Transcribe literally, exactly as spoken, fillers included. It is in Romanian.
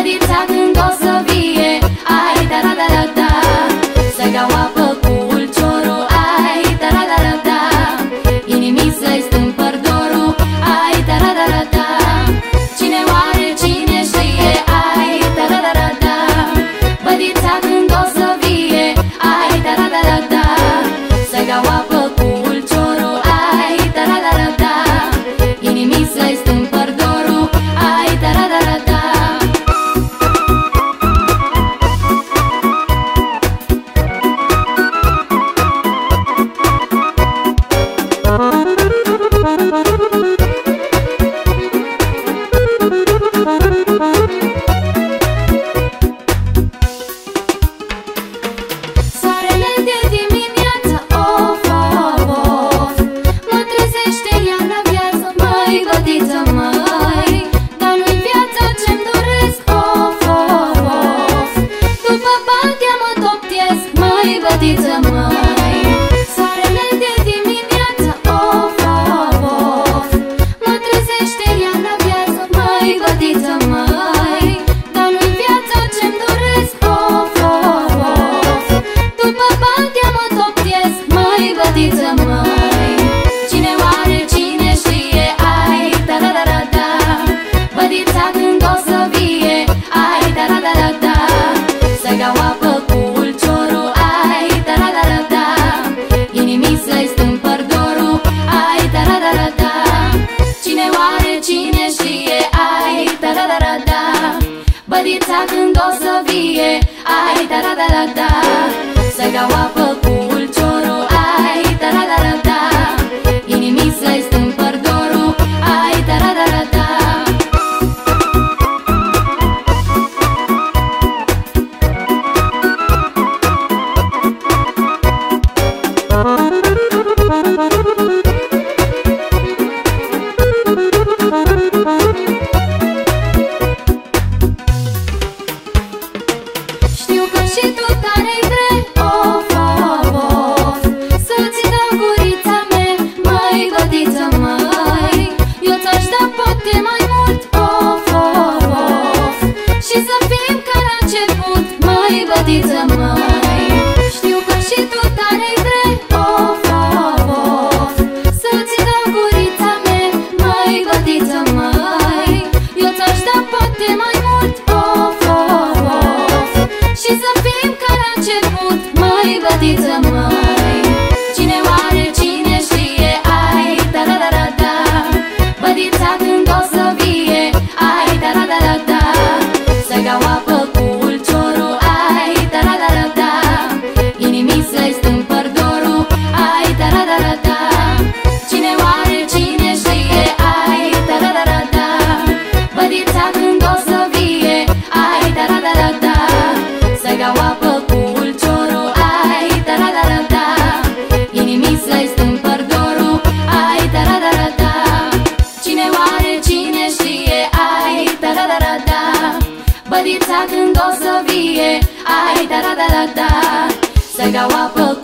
Bădița când o să vie, ai da-da-da-da-da, să gau apă cu ulciorul, ai da-da-da-da-da, inimii să-i stâmpăr dorul, ai da-da-da-da-da. Cine oare, cine știe, ai da-da-da-da-da, bădița când o să vie, ai da-da-da-da-da, să gau apă cu ulciorul, ai da-da-da-da-da, inimii să-i stâmpăr dorul, ai da-da-da-da-da. Soarele de dimineață, of, of, of, mă trezește iar la viață, măi, bădiță, măi, dar nu-i viața ce-mi doresc, of, of, of, după patia mă toptesc, măi, bădiță, măi. Soarele de dimineață, of, of, of, mă trezește iar la viață, măi, bădiță, măi, dar nu-i viața ce-mi doresc, of, of, of, după patia mă toptesc, măi, bădiță, măi. Cine oare, cine știe, ai da-da-da-da-da, bădița când o să vie, ai da-da-da-da-da, să gau apă cu ulciorul, ai da-da-da-da-da, inimii să-i stâmpăr dorul, ai da-da-da-da-da. Cine oare, cine știe, ai da-da-da-da-da, bădița când o să vie, ai da-da-da-da-da, să gau apă cu ulciorul, ai da-da-da-da-da, inimii să-i stâmpăr dorul, ai da-da-da-da-da. Știu că și tu tare-i vrei, of, of, of, să-ți dau gurița mea, măi, bădiță, măi, eu ți-aș da poate mai mult, of, of, of, și să fim ca la început, măi, bădiță, măi. Știu că și tu tare-i vrei, of, of, of, să-ți dau gurița mea, măi, bădiță, măi, eu ți-aș da poate mai mult, of, of, of, și să fim ca la început, măi, bădiță, măi. Cine oare, cine știe, ai da-da-da-da-da, bădița când o să vie, ai da-da-da-da-da, să gau apă cu ulciorul, ai da-da-da-da-da, inimii să-i stâmpăr dorul, ai da-da-da-da-da. Cine oare, cine știe, ai da-da-da-da-da, bădița când o să vie, ai da-da-da-da-da, să gau apă cu ulciorul, ai da-da-da-da-da, inimii să-i stâmpăr dorul, ai da-da-da-da-da. Cine oare, cine știe, ai da-da-da-da-da, bădița când o să vie, ai da-da-da-da-da, să gau apă